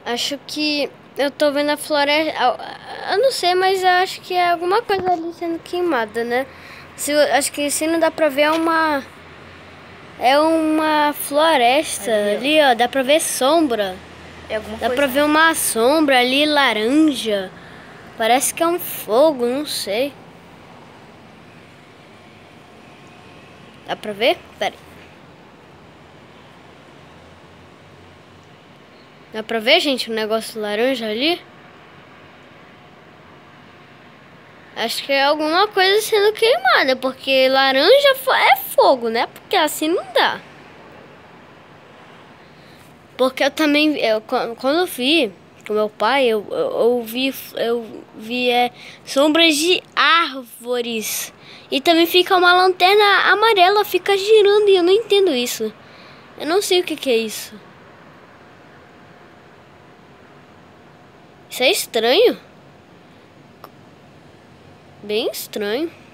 Acho que eu tô vendo a floresta. Eu não sei, mas eu acho que é alguma coisa ali sendo queimada, né? Acho que se não dá pra ver é uma floresta ali, ó. Dá pra ver sombra. Dá pra ver uma sombra ali laranja. Parece que é um fogo, não sei. Dá pra ver? Pera aí. Dá pra ver, gente, o negócio laranja ali? Acho que é alguma coisa sendo queimada, porque laranja é fogo, né? Porque assim não dá. Porque eu também, quando eu vi com meu pai, eu vi sombras de árvores. E também fica uma lanterna amarela, fica girando e eu não entendo isso. Eu não sei o que é isso. Isso é estranho. Bem estranho.